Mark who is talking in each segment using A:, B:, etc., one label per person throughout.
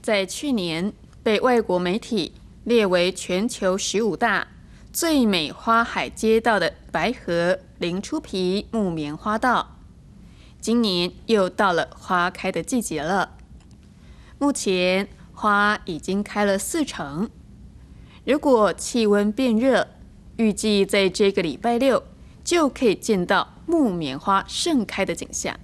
A: 在去年被外国媒体列为全球15大最美花海街道的白河林出皮木棉花道，今年又到了花开的季节了。目前花已经开了40%，如果气温变热，预计在这个礼拜6就可以见到木棉花盛开的景象。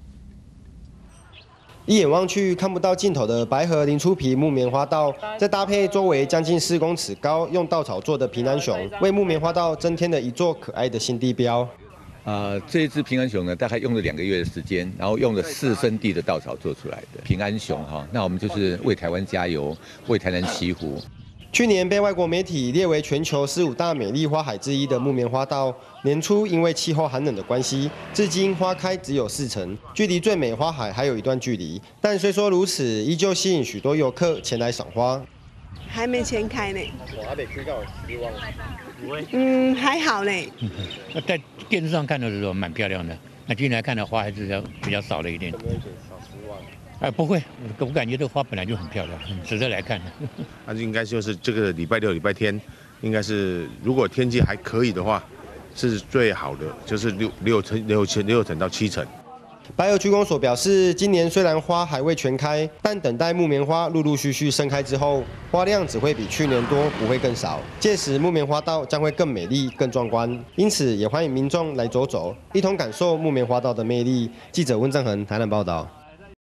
B: 一眼望去看不到尽头的白河林出皮木棉花道，再搭配周围将近4公尺高用稻草做的平安熊，为木棉花道增添了一座可爱的新地标。
C: 这一只平安熊呢，大概用了2个月的时间，然后用了4分地的稻草做出来的平安熊哈。那我们就是为台湾加油，为台南祈福。
B: 去年被外国媒体列为全球15大美丽花海之一的木棉花道，年初因为气候寒冷的关系，至今花开只有40%，距离最美花海还有一段距离。但虽说如此，依旧吸引许多游客前来赏花。
D: 还没全开呢。
B: 我还得去到失望。
D: 不会。还好呢。
E: 在电视上看的时候蛮漂亮的，那进来看的花还是比较少了一点。
B: 有没有一点小失望？
E: 不会，我感觉这花本来就很漂亮，很值得来看的。
F: 那应该就是这个礼拜6、礼拜天，应该是如果天气还可以的话，是最好的，就是6成到7成。
B: 白河区公所表示，今年虽然花还未全开，但等待木棉花陆陆续续盛开之后，花量只会比去年多，不会更少。届时木棉花道将会更美丽、更壮观。因此，也欢迎民众来走走，一同感受木棉花道的魅力。记者温正恒台南报道。